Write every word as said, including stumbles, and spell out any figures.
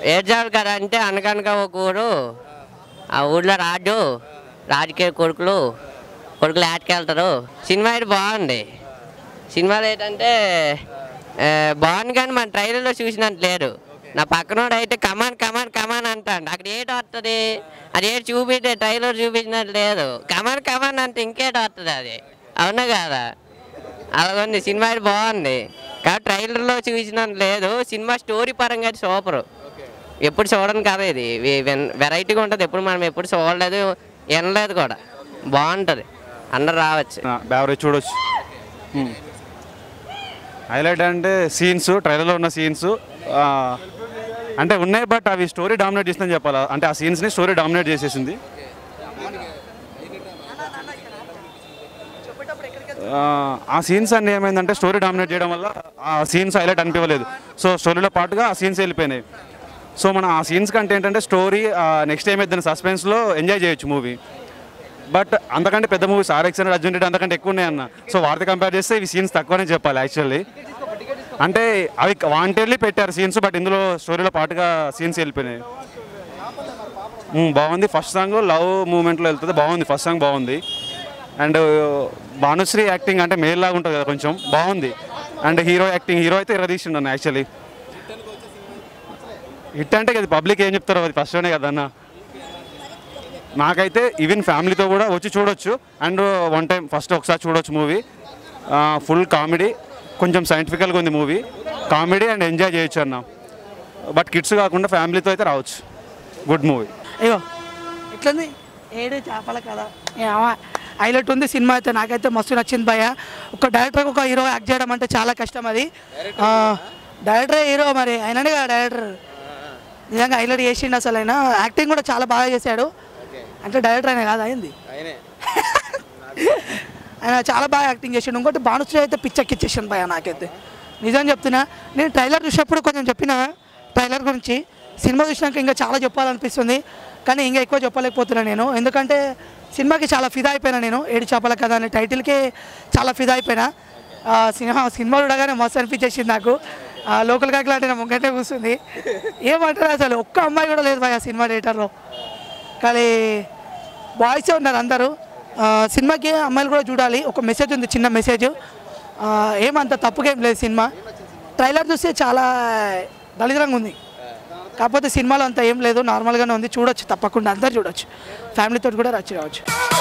ఏడ్చాలి కదా అంటే అనకనక ఒక ఊరు, ఆ ఊళ్ళో రాజు రాజకీయ కొడుకులు కొడుకులు ఆటకెళ్తారు. సినిమా అయితే బాగుంది. సినిమాలు ఏంటంటే బాగుంది కానీ మన ట్రైలర్లో చూసినట్టు లేదు. నా పక్కనోడు అయితే కమాన్ కమాన్ కమాన్ అంటాడు. అక్కడ ఏటి వస్తుంది, అది ఏటి చూపిస్తే ట్రైలర్ చూపించినట్టు లేదు. కమాన్ కమాన్ అంటే ఇంకేటి వస్తుంది అది, అవునా కాదా? అలాగండి సినిమా అయితే బాగుంది కాబట్టి ట్రైలర్లో చూసినట్టు లేదు. సినిమా స్టోరీ పరంగా అయితే సూపరు. ఎప్పుడు చూడని కదా ఇది, వెరైటీగా ఉంటుంది. ఎప్పుడు మనం ఎప్పుడు చూడలేదు వినలేదు కూడా. బాగుంటుంది, అందరు రావచ్చు, యావరేజ్ చూడవచ్చు. హైలైట్ అంటే సీన్స్, ట్రైలర్లో ఉన్న సీన్స్ అంటే ఉన్నాయి, బట్ అవి స్టోరీ డామినేట్ చేసిందని చెప్పాలి. అంటే ఆ సీన్స్ని స్టోరీ డామినేట్ చేసేసింది. ఆ సీన్స్ అన్నీ ఏమైందంటే స్టోరీ డామినేట్ చేయడం వల్ల ఆ సీన్స్ హైలైట్ అనిపించలేదు. సో స్టోరీలో పాటుగా ఆ సీన్స్ వెళ్ళిపోయినాయి. సో మనం ఆ సీన్స్ కంటే ఏంటంటే స్టోరీ నెక్స్ట్ ఏమైందని సస్పెన్స్లో ఎంజాయ్ చేయొచ్చు మూవీ. బట్ అంతకంటే పెద్ద movies RX and Arjun Reddy అంతకంటే ఎక్కువ ఉన్నాయన్న. సో వాటితో కంపేర్ చేస్తే ఇవి సీన్స్ తక్కువనే చెప్పాలి యాక్చువల్లీ. అంటే అవి వాంటెడ్లీ పెట్టారు సీన్స్, బట్ ఇందులో స్టోరీలో పాటుగా సీన్స్ వెళ్ళిపోయినాయి. బాగుంది. ఫస్ట్ సాంగ్ లవ్ మూమెంట్లో వెళ్తుంది, బాగుంది. ఫస్ట్ సాంగ్ బాగుంది. అండ్ భానుశ్రీ యాక్టింగ్ అంటే మేల్ లాగా ఉంటుంది కదా, కొంచెం బాగుంది. అండ్ హీరో యాక్టింగ్, హీరో అయితే ఇరదీసిండు అన్న యాక్చువల్లీ. హిట్ అంటే అది పబ్లిక్ ఏం చెప్తారో అది ఫస్ట్లోనే కదన్న. నాకైతే ఈవెన్ ఫ్యామిలీతో కూడా వచ్చి చూడొచ్చు. అండ్ వన్ టైం ఫస్ట్ ఒకసారి చూడొచ్చు మూవీ. ఫుల్ కామెడీ, కొంచెం సైంటిఫికల్గా ఉంది మూవీ. కామెడీ అండ్ ఎంజాయ్ చేయొచ్చు అన్న. బట్ కిడ్స్ కాకుండా ఫ్యామిలీతో అయితే రావచ్చు. Good movie. అయ్యో ఎట్లుంది ఏడే చేపల కదా, హైలైట్ ఉంది సినిమా అయితే. నాకైతే మస్తు నచ్చింది భయ్య. ఒక డైరెక్టర్ ఒక హీరో యాక్ట్ చేయడం అంటే చాలా కష్టం. అది డైరెక్టరే హీరో, మరి అయిననే కదా డైరెక్టర్. నిజంగా హైలైట్ చేసిండు అసలు. అయినా యాక్టింగ్ కూడా చాలా బాగా చేశాడు. అంటే డైరెక్టర్ అయినా కాదు, అయింది ఆయన చాలా బాగా యాక్టింగ్ చేసిండు. ఇంకోటి భానుశ్రీ అయితే పిచ్చెక్కిచ్చేసాను భయ్య నాకైతే, నిజం చెప్తున్నా. నేను ట్రైలర్ చూసినప్పుడు కొంచెం చెప్పిన ట్రైలర్ గురించి, సినిమా చూసినాక ఇంకా చాలా చెప్పాలనిపిస్తుంది కానీ ఇంకా ఎక్కువ చెప్పలేకపోతున్నాను నేను. ఎందుకంటే సినిమాకి చాలా ఫిదా అయిపోయినా నేను. ఏడు చేపల కథ అనే టైటిల్కే చాలా ఫిదా అయిపోయినా. సినిమా సినిమా చూడగానే మస్తు అనిపించేసింది నాకు. లోకల్ కాకి లాంటి నా ముంగంటే కూర్చుంది. ఏమంటారు అసలు ఒక్క అమ్మాయి కూడా లేదు భయ్య సినిమా థియేటర్లో, కానీ బాయ్సే ఉన్నారు అందరూ. సినిమాకి అమ్మాయిలు కూడా చూడాలి. ఒక మెసేజ్ ఉంది, చిన్న మెసేజ్. ఏమంత తప్పుగా ఏం లేదు సినిమా. ట్రైలర్ చూస్తే చాలా దళిద్రంగా ఉంది, కాకపోతే సినిమాలో అంతా ఏం లేదు, నార్మల్గానే ఉంది. చూడొచ్చు, తప్పకుండా అందరు చూడొచ్చు. ఫ్యామిలీతో కూడా వచ్చి రావచ్చు.